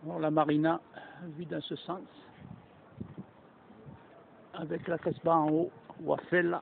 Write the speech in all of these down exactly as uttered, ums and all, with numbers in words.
Alors, la marina vue dans ce sens, avec la Casbah en haut, Wafel.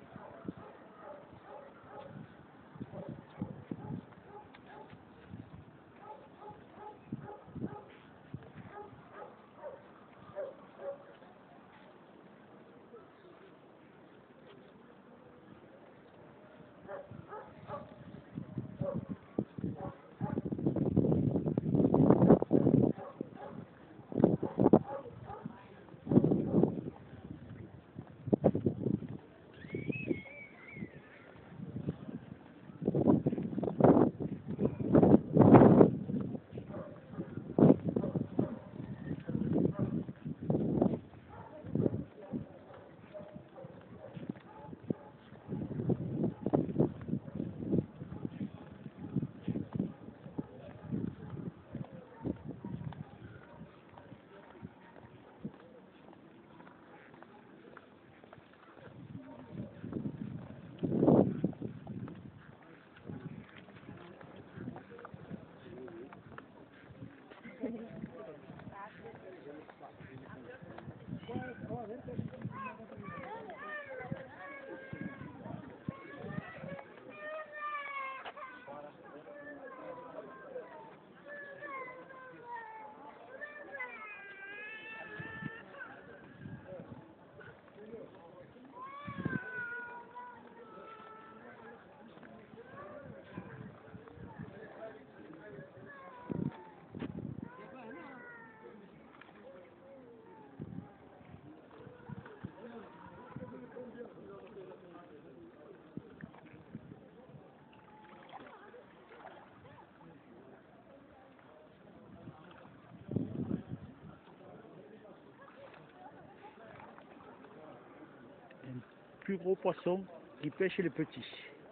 Plus gros poisson qui pêche les petits,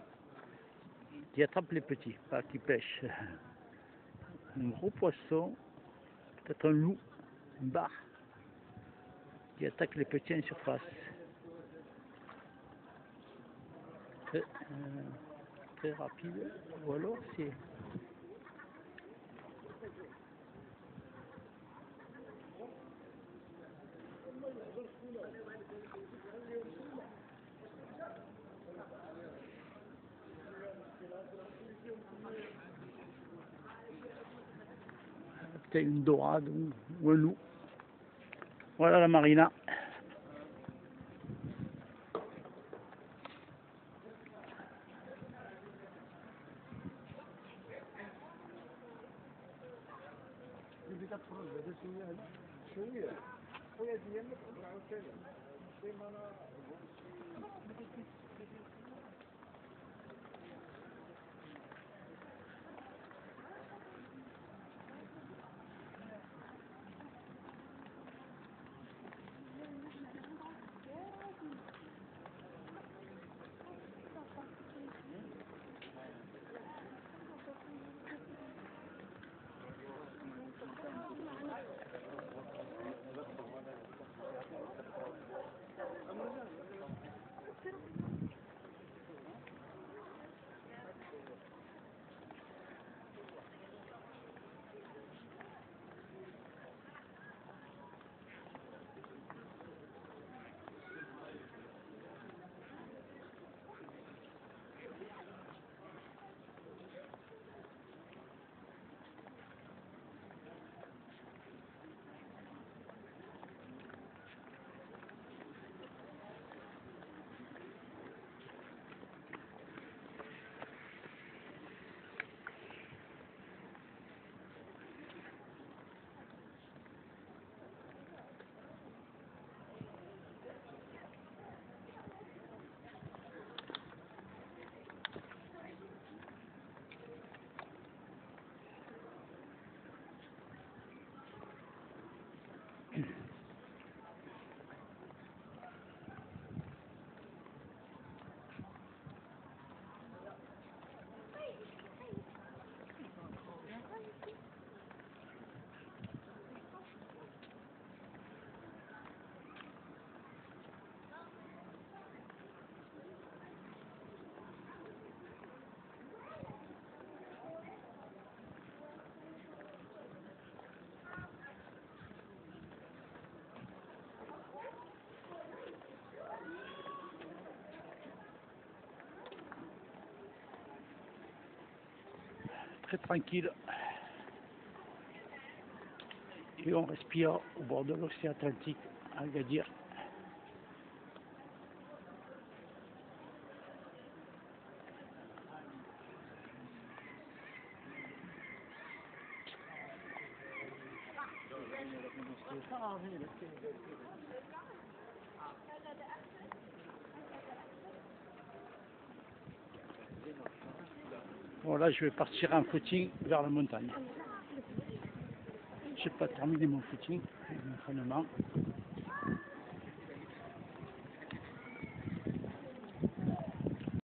qui attrape les petits, pas qui pêche. Un gros poisson, peut-être un loup, une barre, qui attaque les petits en surface. Très, euh, très rapide, ou alors c'est... Peut-être une dorade ou un loup. Voilà la marina. très tranquille. Et on respire au bord de l'océan Atlantique à Agadir. Voilà, je vais partir en footing vers la montagne. Je n'ai pas terminé mon footing, mon entraînement.